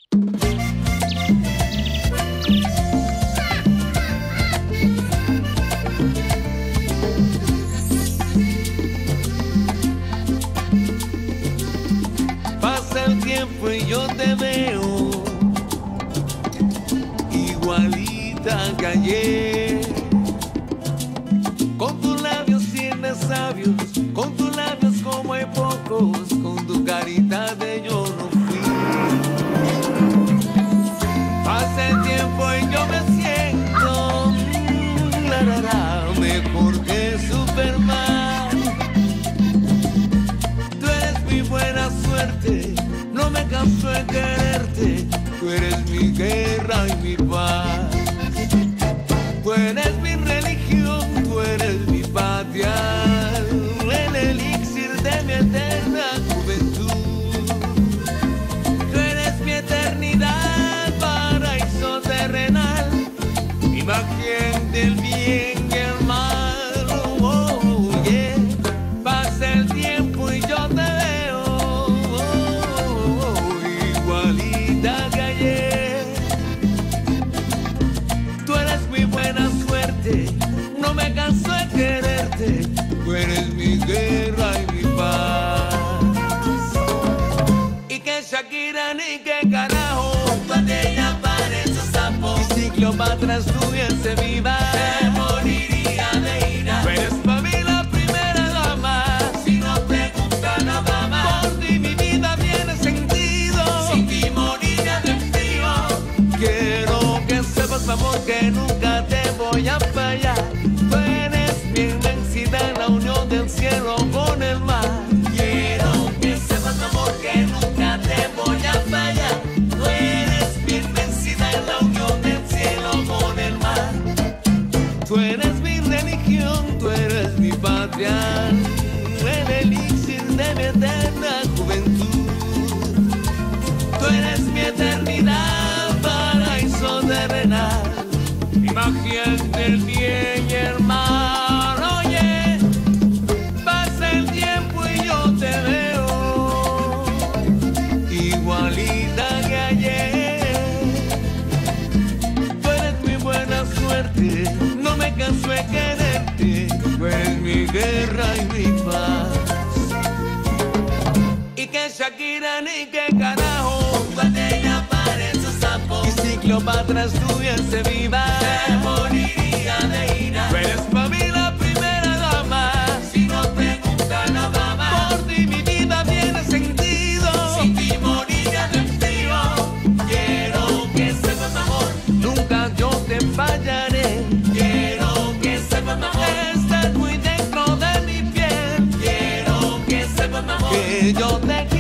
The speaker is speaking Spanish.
Pasa el tiempo y yo te veo igualita que ayer, con tus labios tienes sabios, con tus labios como hay pocos, con tu carita de yo no fui. Pasa el tiempo y yo me siento mejor que Superman. Tú eres mi buena suerte, no me canso de quererte. Tú eres mi guerra y mi paz. Tú eres mi religión, tú eres mi patria, el elixir de mi eterna juventud. Tú eres mi eternidad, paraíso terrenal, imagen del bien y el mal. Oh, yeah. Pasa el tiempo y yo te veo igualita que ayer. Tú eres mi buena suerte, no me canso de quererte. Tú eres mi guerra y mi paz. Y que Shakira ni que carajo, cuando ella parece un sapo, y si Cleopatra estuviese viva, se moriría de ira. Tú eres para mí la primera dama, si no pregunta nada más. Por ti mi vida tiene sentido, sin ti moriría de frío. Quiero que sepas, amor, que nunca te voy a fallar. Tú eres mi inmensidad, la unión del cielo con el mar. Quiero que sepas, amor, que nunca te voy a fallar. Tú eres mi inmensidad, la unión del cielo con el mar. Tú eres mi religión, tú eres mi patria, el elixir de mi eterna juventud. Tú eres mi eternidad, paraíso terrenal, imagen del bien y el mal. Oye, pasa el tiempo y yo te veo igualita que ayer. Tú eres mi buena suerte, no me canso de quererte. Tú eres mi guerra y mi paz. Y que Shakira ni que carajo, cuando ella parece un sapo, y si Cleopatra estuviese viva, se moriría de ira. Tú eres para mí la primera dama, si no pregunta nada más. Por ti mi vida tiene sentido, sin ti moriría de frío. Quiero que sepas, amor, nunca yo te fallaré. Quiero que sepas, amor, estás muy dentro de mi piel. Quiero que sepas, amor, que yo te